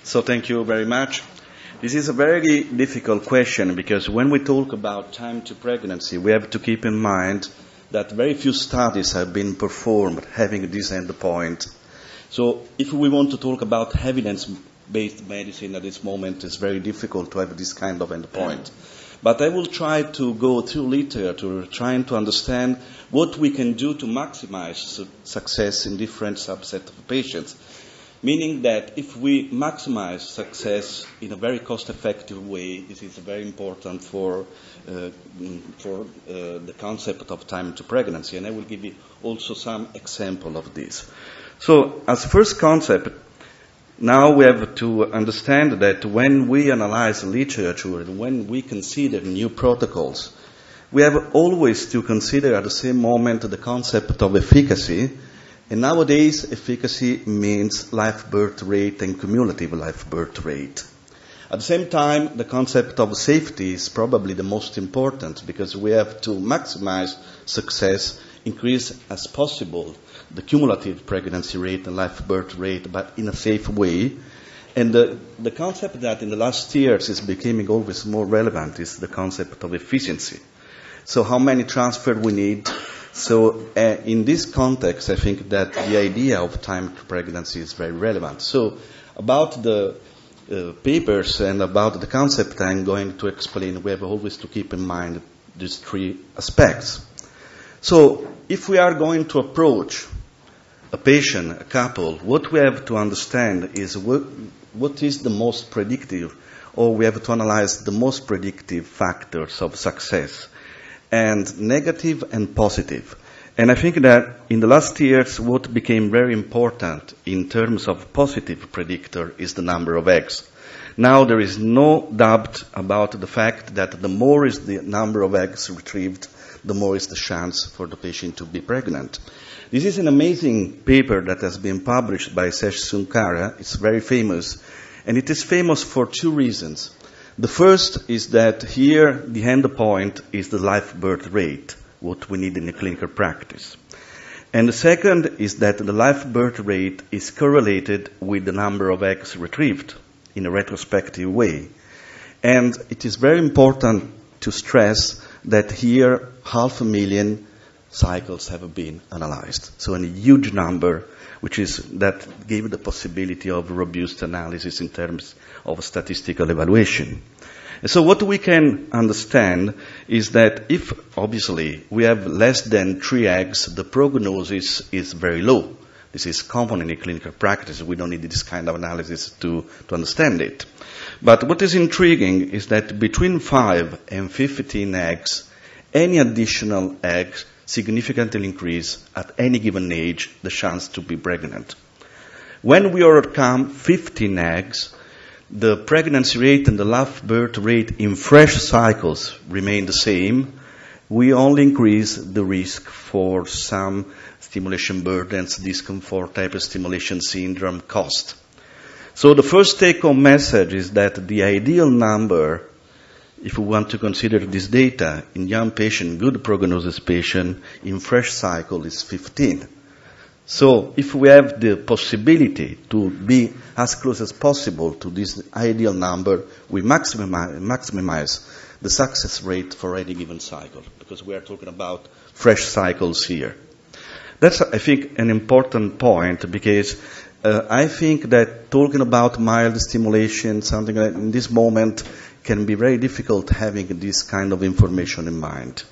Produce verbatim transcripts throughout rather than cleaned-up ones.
So thank you very much. This is a very difficult question because when we talk about time to pregnancy, we have to keep in mind that very few studies have been performed having this endpoint. So if we want to talk about evidence-based medicine at this moment, it's very difficult to have this kind of endpoint. But I will try to go through literature, trying to understand what we can do to maximize su- success in different subsets of patients. Meaning that if we maximize success in a very cost-effective way, this is very important for, uh, for uh, the concept of time to pregnancy. And I will give you also some example of this. So as first concept, now we have to understand that when we analyze literature and when we consider new protocols, we have always to consider at the same moment the concept of efficacy. And nowadays, efficacy means live birth rate and cumulative live birth rate. At the same time, the concept of safety is probably the most important because we have to maximize success, increase as possible the cumulative pregnancy rate and live birth rate, but in a safe way. And the, the concept that in the last years is becoming always more relevant is the concept of efficiency. So how many transfer we need. So uh, in this context, I think that the idea of time to pregnancy is very relevant. So about the uh, papers and about the concept I'm going to explain, we have always to keep in mind these three aspects. So if we are going to approach a patient, a couple, what we have to understand is what, what is the most predictive, or we have to analyze the most predictive factors of success, and negative and positive. And I think that in the last years, what became very important in terms of positive predictor is the number of eggs. Now there is no doubt about the fact that the more is the number of eggs retrieved, the more is the chance for the patient to be pregnant. This is an amazing paper that has been published by Sesh Sunkara. It's very famous. And it is famous for two reasons. The first is that here the endpoint is the live birth rate, what we need in a clinical practice. And the second is that the live birth rate is correlated with the number of eggs retrieved in a retrospective way. And it is very important to stress that here half a million cycles have been analyzed. So a huge number, which is that gave the possibility of robust analysis in terms of statistical evaluation. And so what we can understand is that if, obviously, we have less than three eggs, the prognosis is very low. This is common in a clinical practice. We don't need this kind of analysis to, to understand it. But what is intriguing is that between five and fifteen eggs, any additional eggs significantly increase at any given age the chance to be pregnant. When we overcome fifteen eggs, the pregnancy rate and the live birth rate in fresh cycles remain the same. We only increase the risk for some stimulation burdens, discomfort, hyperstimulation syndrome, cost. So the first take-home message is that the ideal number, if we want to consider this data in young patient, good prognosis patient, in fresh cycle is fifteen. So if we have the possibility to be as close as possible to this ideal number, we maximize, maximize the success rate for any given cycle, because we are talking about fresh cycles here. That's, I think, an important point, because uh, I think that talking about mild stimulation, something like in this moment, can be very difficult having this kind of information in mind.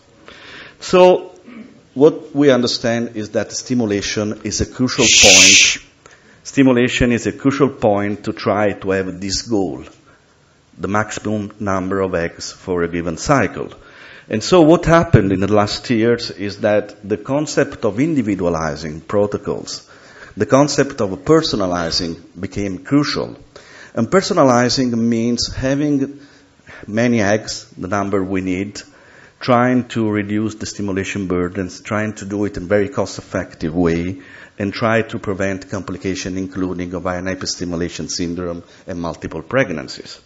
So what we understand is that stimulation is a crucial point. Stimulation is a crucial point to try to have this goal, the maximum number of eggs for a given cycle. And so what happened in the last years is that the concept of individualizing protocols, the concept of personalizing became crucial. And personalizing means having many eggs, the number we need, trying to reduce the stimulation burdens, trying to do it in a very cost-effective way, and try to prevent complications, including ovarian hyperstimulation syndrome and multiple pregnancies.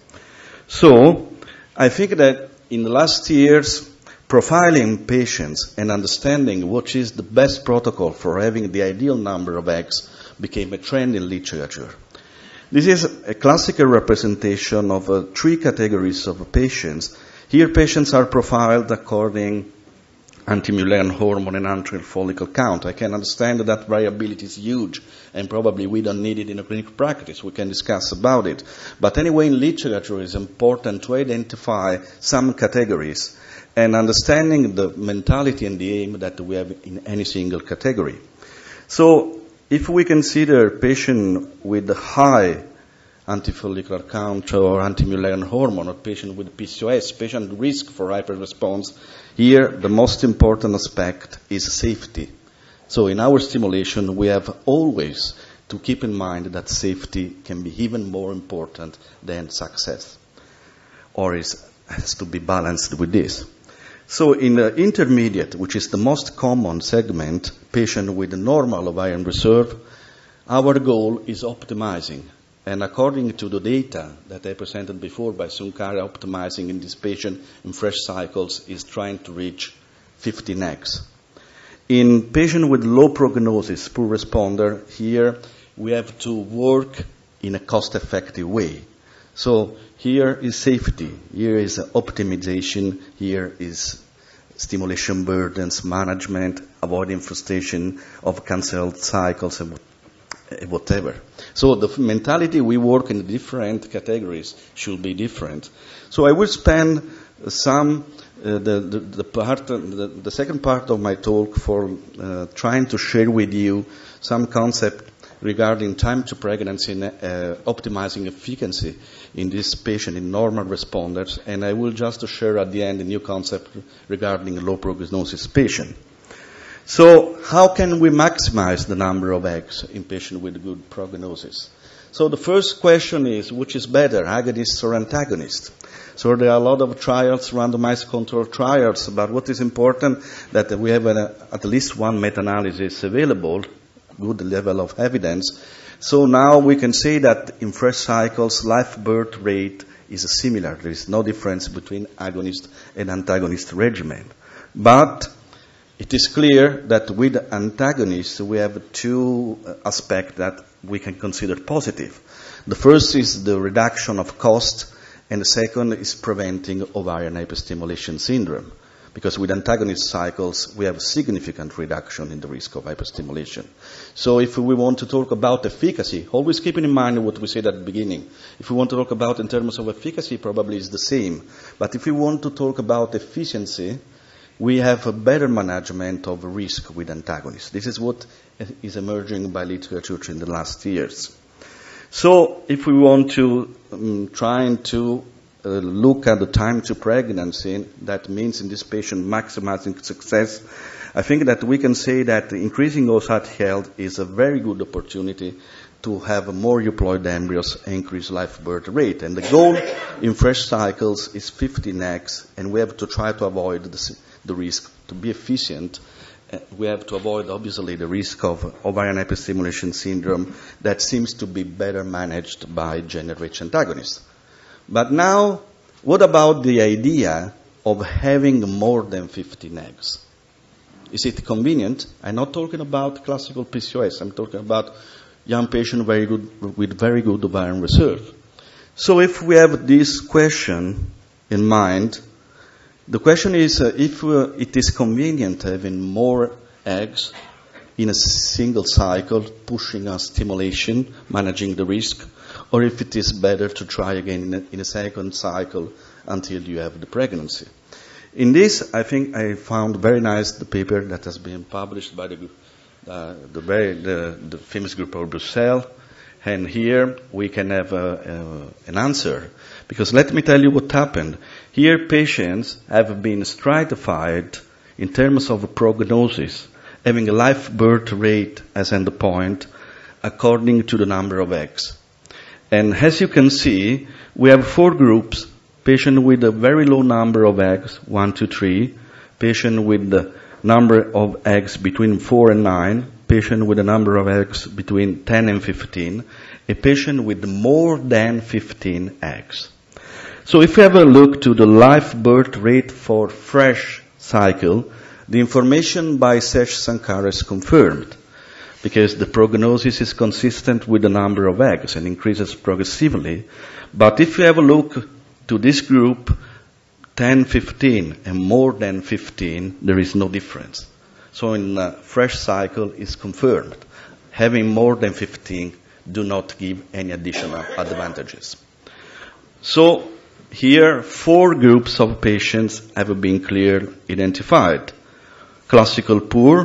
So, I think that in the last years, profiling patients and understanding what is the best protocol for having the ideal number of eggs became a trend in literature. This is a classical representation of uh, three categories of patients. Here patients are profiled according anti-Mullerian hormone and antral follicle count. I can understand that, that variability is huge, and probably we don't need it in a clinical practice. We can discuss about it. But anyway, in literature, it's important to identify some categories and understanding the mentality and the aim that we have in any single category. So, if we consider patient with high antifollicular count or anti-Mullerian hormone, or patient with P C O S, patient risk for hyperresponse, here the most important aspect is safety. So in our stimulation, we have always to keep in mind that safety can be even more important than success, or is, has to be balanced with this. So in the intermediate, which is the most common segment, patient with normal ovarian reserve, our goal is optimizing. And according to the data that I presented before by Sunkara, optimizing in this patient in fresh cycles is trying to reach fifteen X. In patient with low prognosis, poor responder, here we have to work in a cost-effective way. So here is safety, here is optimization, here is stimulation burdens management, avoiding frustration of cancelled cycles, and whatever. So the mentality we work in different categories should be different. So I will spend some, uh, the, the, the part, the, the second part of my talk for uh, trying to share with you some concept regarding time to pregnancy and uh, optimizing efficacy in this patient, in normal responders, and I will just share at the end a new concept regarding a low prognosis patient. So how can we maximize the number of eggs in patients with good prognosis? So the first question is, which is better, agonist or antagonist? So there are a lot of trials, randomized control trials, but what is important that we have a, at least one meta-analysis available, good level of evidence. So now we can say that in fresh cycles, live birth rate is similar. There is no difference between agonist and antagonist regimen. But it is clear that with antagonists, we have two aspects that we can consider positive. The first is the reduction of cost, and the second is preventing ovarian hyperstimulation syndrome. Because with antagonist cycles, we have a significant reduction in the risk of hyperstimulation. So if we want to talk about efficacy, always keeping in mind what we said at the beginning. If we want to talk about in terms of efficacy, probably it's the same. But if we want to talk about efficiency, we have a better management of risk with antagonists. This is what is emerging by literature in the last years. So if we want to um, try to uh, look at the time to pregnancy, that means in this patient maximizing success, I think that we can say that increasing oocyte health is a very good opportunity to have more euploid embryos and increase live birth rate. And the goal in fresh cycles is fifteen X, and we have to try to avoid the, the risk. To be efficient, uh, we have to avoid, obviously, the risk of ovarian hyperstimulation syndrome that seems to be better managed by gene-rich antagonists. But now, what about the idea of having more than fifteen eggs? Is it convenient? I'm not talking about classical P C O S. I'm talking about young patient very good, with very good ovarian reserve. So if we have this question in mind, the question is uh, if uh, it is convenient having more eggs in a single cycle, pushing a stimulation, managing the risk, or if it is better to try again in a, in a second cycle until you have the pregnancy. In this, I think I found very nice the paper that has been published by the Uh, the, very, the, the famous group of Brussels, and here we can have a, a, an answer. Because let me tell you what happened. Here patients have been stratified in terms of prognosis, having a live birth rate as endpoint according to the number of eggs. And as you can see, we have four groups: patient with a very low number of eggs, one, two, three, patient with the number of eggs between four and nine, patient with a number of eggs between ten and fifteen, a patient with more than fifteen eggs. So if we have a look to the live birth rate for fresh cycle, the information by Sesh Sankara is confirmed. because the prognosis is consistent with the number of eggs and increases progressively. But if you have a look to this group, ten, fifteen, and more than fifteen, there is no difference. So in a fresh cycle is confirmed. Having more than fifteen do not give any additional advantages. So here, four groups of patients have been clearly identified. Classical poor,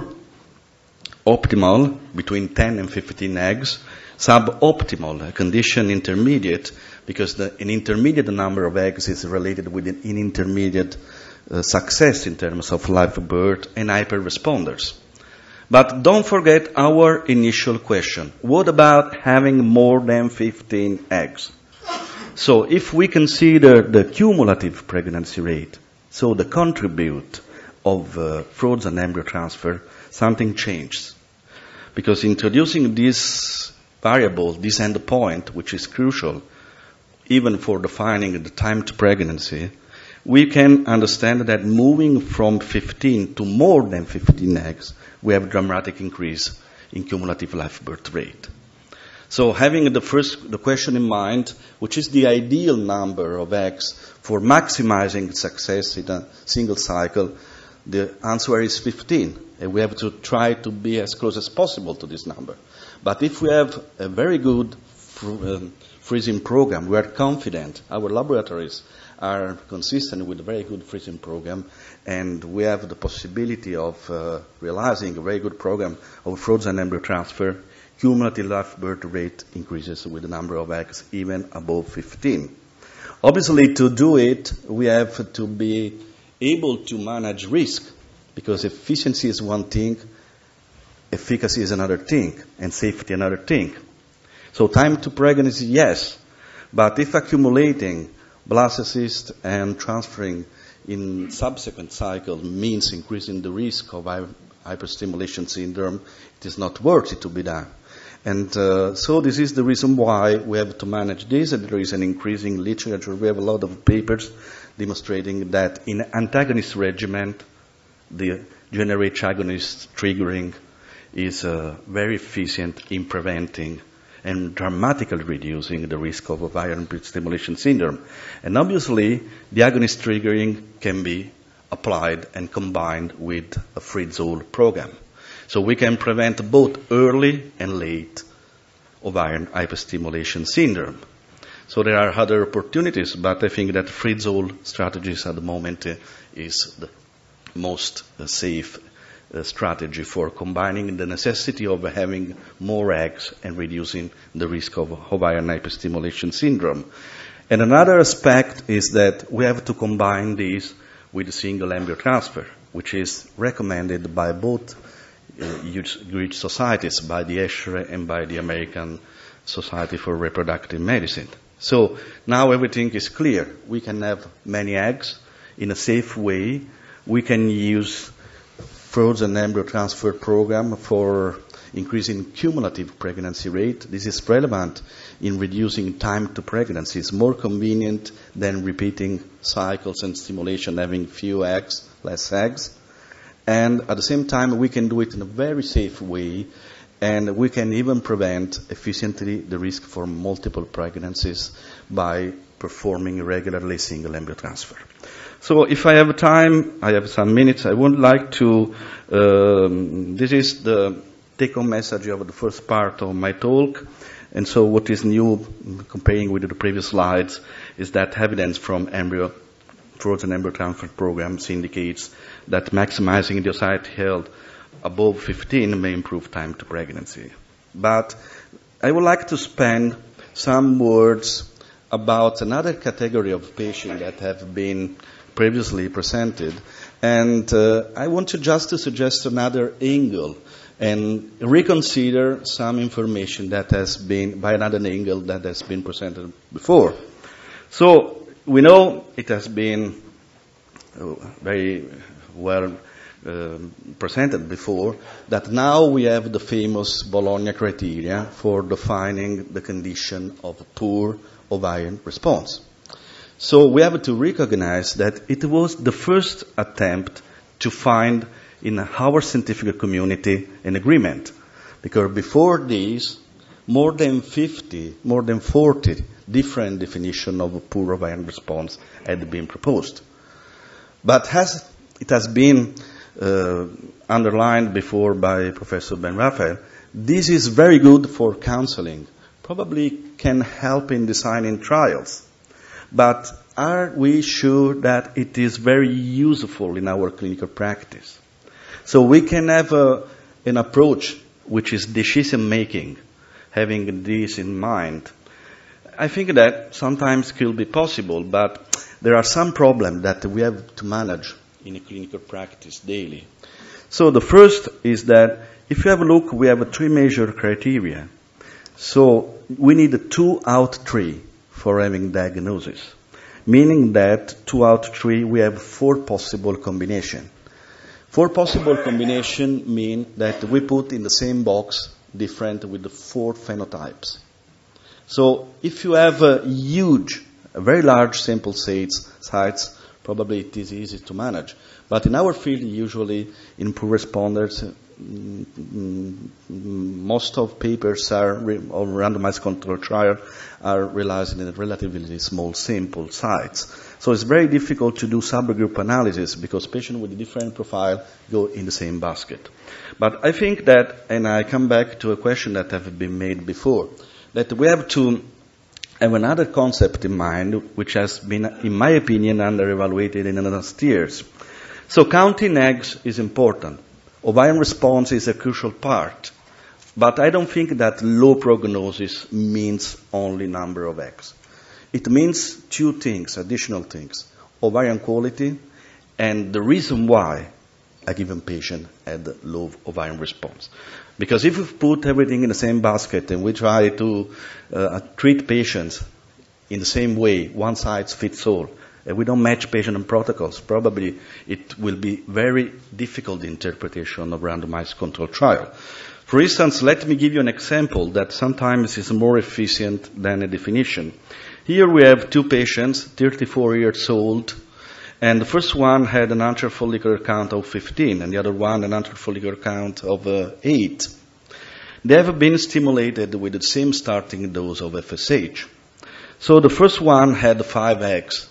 optimal, between ten and fifteen eggs, suboptimal, a condition intermediate, because the, an intermediate number of eggs is related with an intermediate uh, success in terms of live birth, and hyper-responders. But don't forget our initial question. What about having more than fifteen eggs? So if we consider the cumulative pregnancy rate, so the contribute of uh, frozen embryo transfer, something changes. Because introducing this variable, this endpoint, which is crucial, even for defining the time to pregnancy, we can understand that moving from fifteen to more than fifteen eggs, we have a dramatic increase in cumulative live birth rate. So having the first the question in mind, which is the ideal number of eggs for maximizing success in a single cycle, the answer is fifteen. And we have to try to be as close as possible to this number. But if we have a very good fr- um, freezing program, we are confident, our laboratories are consistent with a very good freezing program, and we have the possibility of uh, realizing a very good program of frozen embryo transfer, cumulative live birth rate increases with the number of eggs even above fifteen. Obviously, to do it, we have to be able to manage risk, because efficiency is one thing, efficacy is another thing, and safety another thing. So time to pregnancy, yes, but if accumulating blastocyst and transferring in subsequent cycle means increasing the risk of hyperstimulation syndrome, it is not worth it to be done. And uh, so this is the reason why we have to manage this, and there is an increasing literature. We have a lot of papers demonstrating that in antagonist regimen, the G n R H agonist triggering is uh, very efficient in preventing and dramatically reducing the risk of ovarian stimulation syndrome. And obviously, the agonist triggering can be applied and combined with a freeze-all program. So we can prevent both early and late ovarian hyperstimulation syndrome. So there are other opportunities, but I think that freeze-all strategies at the moment uh, is the most uh, safe uh, strategy for combining the necessity of having more eggs and reducing the risk of ovarian hyperstimulation syndrome. And another aspect is that we have to combine these with a single embryo transfer, which is recommended by both uh, huge societies, by the E S H R and by the American Society for Reproductive Medicine. So now everything is clear. We can have many eggs in a safe way. We can use frozen embryo transfer program for increasing cumulative pregnancy rate. This is relevant in reducing time to pregnancy. It's more convenient than repeating cycles and stimulation, having few eggs, less eggs. And at the same time, we can do it in a very safe way, and we can even prevent efficiently the risk for multiple pregnancies by performing regularly single embryo transfer. So if I have time, I have some minutes, I would like to, um, this is the take-home message of the first part of my talk. And so what is new, comparing with the previous slides, is that evidence from embryo, frozen embryo transfer programs indicates that maximizing the oocyte health above fifteen may improve time to pregnancy. But I would like to spend some words about another category of patients that have been previously presented. And uh, I want to just to suggest another angle and reconsider some information that has been, by another angle that has been presented before. So we know it has been very well uh, presented before that now we have the famous Bologna criteria for defining the condition of poor ovarian response. So we have to recognize that it was the first attempt to find in our scientific community an agreement, Because before this, more than fifty, more than forty different definitions of poor ovarian response had been proposed. But as it has been uh, underlined before by Professor Ben Raphael, this is very good for counseling, probably can help in designing trials. But are we sure that it is very useful in our clinical practice? So we can have a, an approach which is decision-making, having this in mind. I think that sometimes it could be possible, but there are some problems that we have to manage in a clinical practice daily. So the first is that if you have a look, we have a three major criteria. So we need a two out three for having diagnosis, meaning that two out three we have four possible combinations. Four possible combinations mean that we put in the same box different with the four phenotypes. So if you have a huge, a very large sample sites, sites, probably it is easy to manage. But in our field, usually in poor responders, most of papers are of randomized control trial are realized in relatively small sample sites. So it's very difficult to do subgroup analysis because patients with a different profile go in the same basket. But I think that, and I come back to a question that have been made before, that we have to have another concept in mind which has been, in my opinion, under-evaluated in the last years. So counting eggs is important. Ovarian response is a crucial part. But I don't think that low prognosis means only number of eggs. It means two things, additional things. Ovarian quality and the reason why a given patient had low ovarian response. Because if we put everything in the same basket and we try to uh, treat patients in the same way, one size fits all, and we don't match patient and protocols, probably it will be very difficult interpretation of randomized control trial. For instance, let me give you an example that sometimes is more efficient than a definition. Here we have two patients, thirty-four years old, and the first one had an antral follicular count of fifteen, and the other one an antral follicular count of uh, eight. They have been stimulated with the same starting dose of F S H. So the first one had five eggs,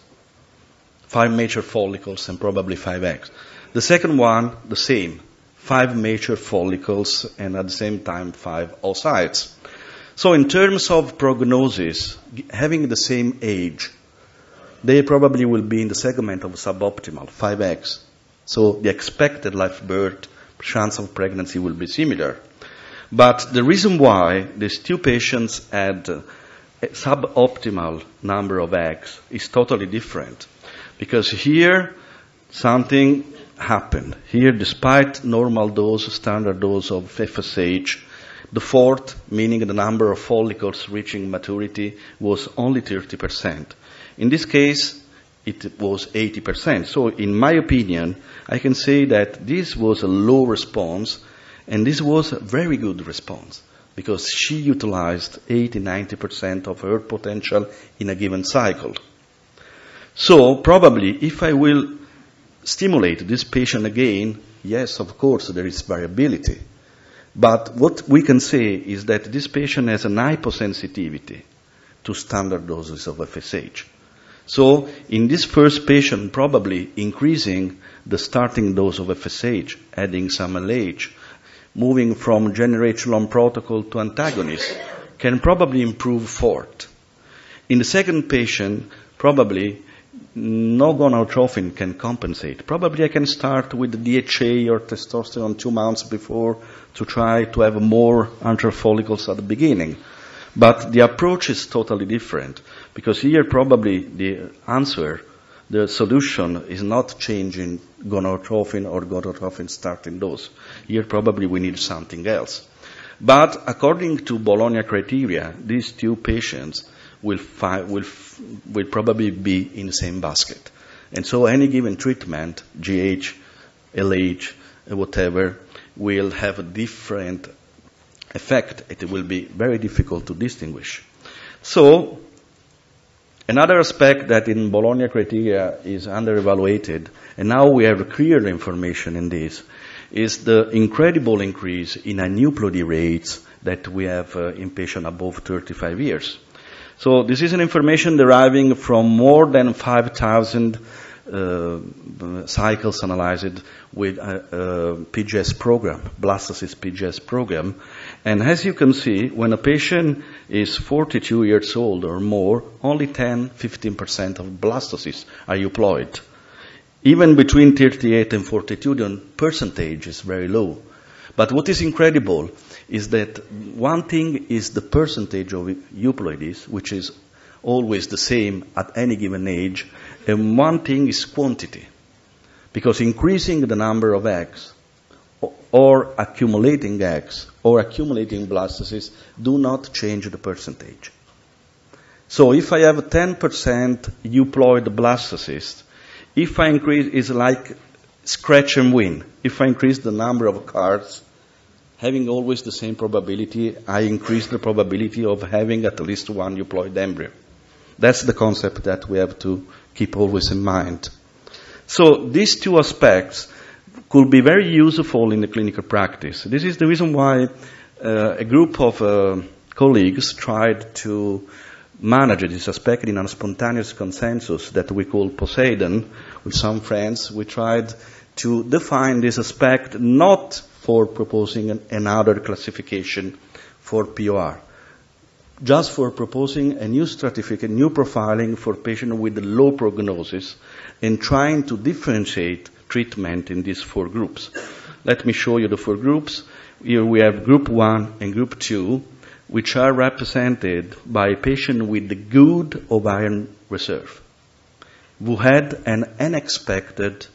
five mature follicles, and probably five eggs. The second one, the same, five mature follicles, and at the same time, five oocytes. So in terms of prognosis, having the same age, they probably will be in the segment of suboptimal, five eggs. So the expected live birth chance of pregnancy will be similar. But the reason why these two patients had a suboptimal number of eggs is totally different. Because here, something happened. Here, despite normal dose, standard dose of F S H, the fourth, meaning the number of follicles reaching maturity, was only thirty percent. In this case, it was eighty percent. So in my opinion, I can say that this was a low response, and this was a very good response, because she utilized eighty to ninety percent of her potential in a given cycle. So probably if I will stimulate this patient again, yes, of course, there is variability. But what we can say is that this patient has an hyposensitivity to standard doses of F S H. So in this first patient, probably increasing the starting dose of F S H, adding some L H, moving from generational protocol to antagonist, can probably improve forth. In the second patient, probably no gonadotrophin can compensate. Probably I can start with D H A or testosterone two months before to try to have more antral follicles at the beginning. But the approach is totally different, because here probably the answer, the solution is not changing gonadotrophin or gonadotrophin starting dose. Here probably we need something else. But according to Bologna criteria, these two patients will, fi- will, f- will probably be in the same basket. And so any given treatment, G H, L H, whatever, will have a different effect. It will be very difficult to distinguish. So another aspect that in Bologna criteria is under-evaluated, and now we have clear information in this, is the incredible increase in aneuploidy rates that we have uh, in patients above thirty-five years. So this is an information deriving from more than five thousand uh, cycles analyzed with a, a P G S program, blastocyst P G S program. And as you can see, when a patient is forty-two years old or more, only ten to fifteen percent of blastocysts are euploid. Even between thirty-eight and forty-two, the percentage is very low. But what is incredible is that one thing is the percentage of euploidies, which is always the same at any given age, and one thing is quantity. Because increasing the number of eggs, or accumulating eggs, or accumulating blastocysts do not change the percentage. So if I have a ten percent euploid blastocyst, if I increase, it's like scratch and win. If I increase the number of cards, having always the same probability, I increase the probability of having at least one euploid embryo. That's the concept that we have to keep always in mind. So these two aspects could be very useful in the clinical practice. This is the reason why uh, a group of uh, colleagues tried to manage this aspect in a spontaneous consensus that we call Poseidon. With some friends, we tried to define this aspect not for proposing an, another classification for P O R, just for proposing a new stratification, new profiling for patients with low prognosis and trying to differentiate treatment in these four groups. Let me show you the four groups. Here we have group one and group two, which are represented by patients with the good ovarian reserve, who had an unexpected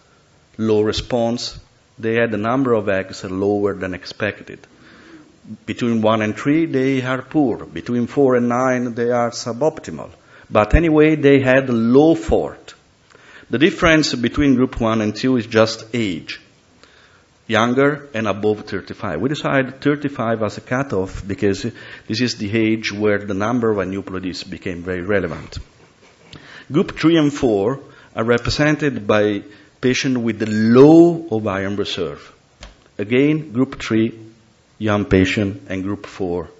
low response. They had a number of eggs lower than expected. Between one and three, they are poor. Between four and nine, they are suboptimal. But anyway, they had low fort. The difference between group one and two is just age. Younger and above thirty-five. We decided thirty-five as a cutoff because this is the age where the number of aneuploidies became very relevant. Group three and four are represented by patients with the low ovarian reserve. Again, group three, young patient, and group four,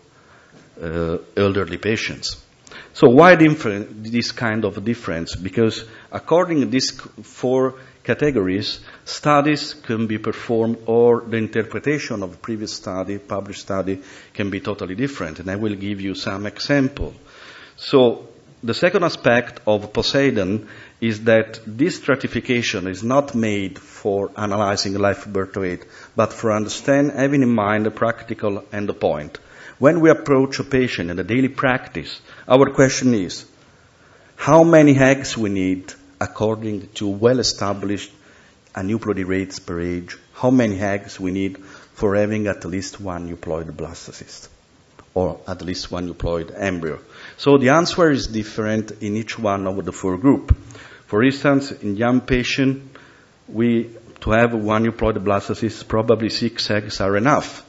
uh, elderly patients. So why this kind of difference? Because according to these four categories, studies can be performed or the interpretation of previous study, published study, can be totally different. And I will give you some example. So the second aspect of Poseidon is that this stratification is not made for analyzing live birth rate, but for understand, having in mind the practical endpoint. When we approach a patient in the daily practice, our question is, how many eggs we need according to well-established aneuploidy rates per age? How many eggs we need for having at least one euploid blastocyst, or at least one euploid embryo? So the answer is different in each one of the four groups. For instance, in young patient, we, to have one euploid blastocyst, probably six eggs are enough.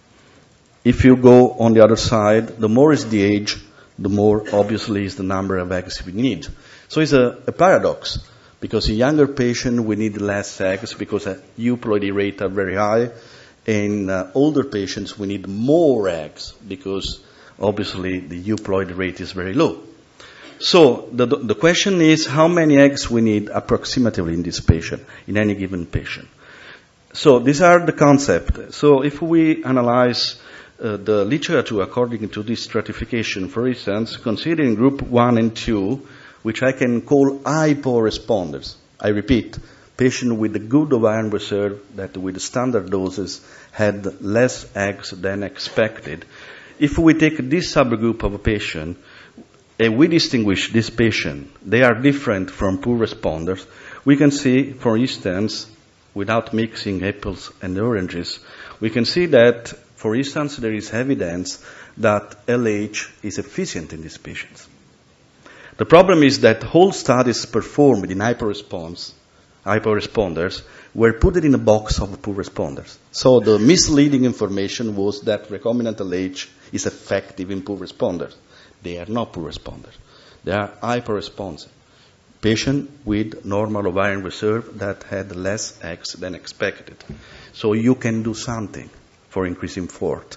If you go on the other side, the more is the age, the more obviously is the number of eggs we need. So it's a, a paradox, because in younger patient we need less eggs because the euploidy rate are very high. In uh, older patients we need more eggs because obviously the euploid rate is very low. So the, the question is how many eggs we need approximately in this patient, in any given patient. So these are the concepts. So if we analyze uh, the literature according to this stratification, for instance, considering group one and two, which I can call hypo-responders. I repeat, patients with a good ovarian reserve that with standard doses had less eggs than expected. If we take this subgroup of a patient, and we distinguish this patient, they are different from poor responders, we can see, for instance, without mixing apples and oranges, we can see that, for instance, there is evidence that L H is efficient in these patients. The problem is that whole studies performed in hyper-response, hyper-responders were put in a box of poor responders. So the misleading information was that recombinant L H is effective in poor responders. They are not poor responders. They are hyper-responsive. patient with normal ovarian reserve that had less eggs than expected. So you can do something for increasing forth.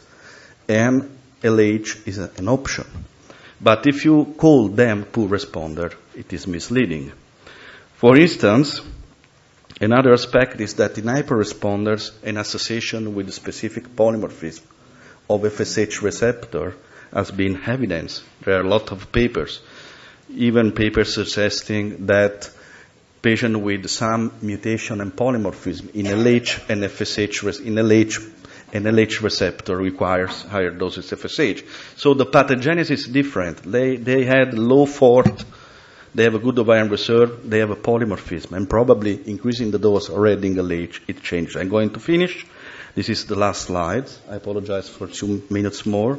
And L H is a, an option. But if you call them poor responder, it is misleading. For instance, another aspect is that in hyperresponders, an association with specific polymorphism of F S H receptor has been evidenced. There are a lot of papers, even papers suggesting that patients with some mutation and polymorphism in L H and F S H, in L H, an L H receptor requires higher doses of F S H. So the pathogenesis is different. They, they had low forth, they have a good ovarian reserve, they have a polymorphism, and probably increasing the dose already in L H, it changed. I'm going to finish. This is the last slide. I apologize for two minutes more.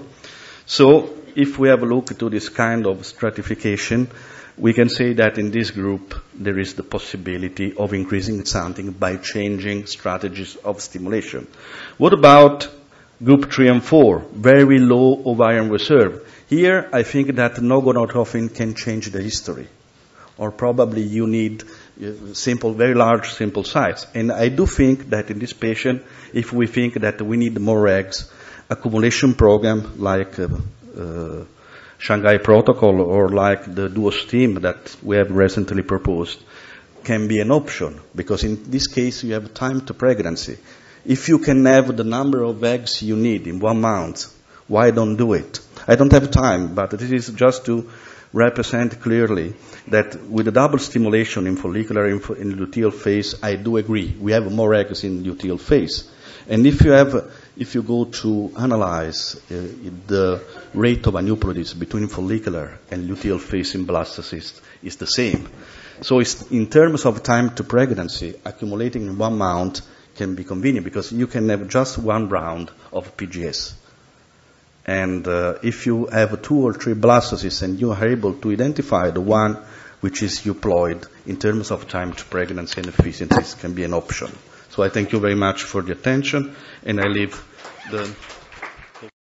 So if we have a look to this kind of stratification, we can say that in this group there is the possibility of increasing something by changing strategies of stimulation. What about group three and four, very low ovarian reserve? Here I think that no gonadotropin can change the history, or probably you need simple, very large simple size. And I do think that in this patient, if we think that we need more eggs, accumulation program like uh, uh, Shanghai Protocol or like the duo-stim that we have recently proposed can be an option, because in this case you have time to pregnancy. If you can have the number of eggs you need in one month, why don't do it? I don't have time, but this is just to represent clearly that with the double stimulation in follicular and in luteal phase, I do agree. We have more eggs in luteal phase. And if you have, if you go to analyze uh, the rate of aneuploidies between follicular and luteal phase in blastocysts, is the same. So it's, in terms of time to pregnancy, accumulating in one month can be convenient because you can have just one round of P G S. And uh, if you have two or three blastocysts and you are able to identify the one which is euploid in terms of time to pregnancy and efficiency, can be an option. So I thank you very much for the attention, and I leave the